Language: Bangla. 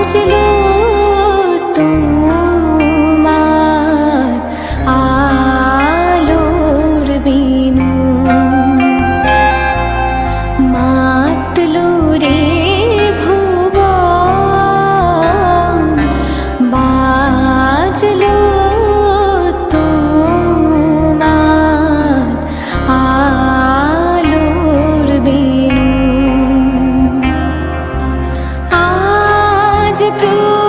বাজলো তোমার আলোর বিনু, মাতলো রে ভুবন, বাজলো তোমার আলোর বিনু। আজ